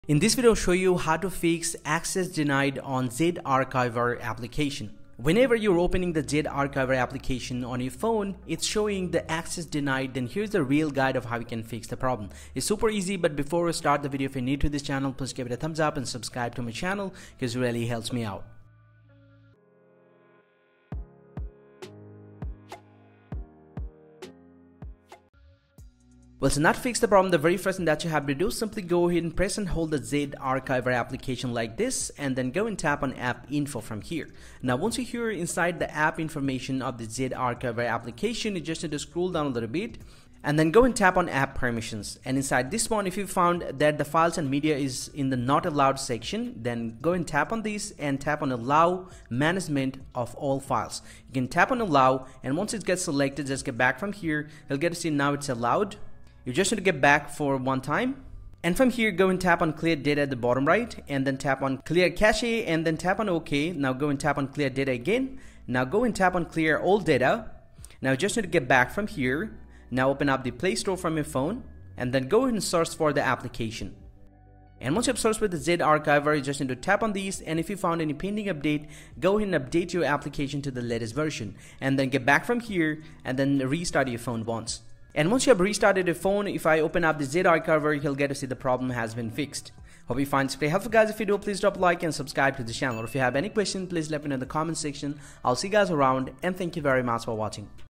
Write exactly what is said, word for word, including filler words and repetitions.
In this video, I'll show you how to fix access denied on ZArchiver application. Whenever you're opening the ZArchiver application on your phone, it's showing the access denied. Then here's the real guide of how you can fix the problem. It's super easy, but before we start the video, if you're new to this channel, please give it a thumbs up and subscribe to my channel because it really helps me out. Well, to not fix the problem, the very first thing that you have to do is simply go ahead and press and hold the ZArchiver application like this, and then go and tap on app info from here. Now, once you're here inside the app information of the ZArchiver application, you just need to scroll down a little bit and then go and tap on app permissions. And inside this one, if you found that the files and media is in the not allowed section, then go and tap on this and tap on allow management of all files. You can tap on allow, and once it gets selected, just get back from here. You'll get to see now it's allowed. You just need to get back for one time, and from here go and tap on clear data at the bottom right, and then tap on clear cache, and then tap on OK. Now go and tap on clear data again. Now go and tap on clear all data. Now you just need to get back from here. Now open up the Play Store from your phone, and then go ahead and search for the application. And once you have searched with the ZArchiver, you just need to tap on these, and if you found any pending update, go ahead and update your application to the latest version, and then get back from here and then restart your phone once. And once you have restarted your phone, if I open up the ZArchiver, you'll get to see the problem has been fixed. Hope you find this very helpful, guys. If you do, please drop a like and subscribe to the channel. Or if you have any question, please let me know in the comment section. I'll see you guys around, and thank you very much for watching.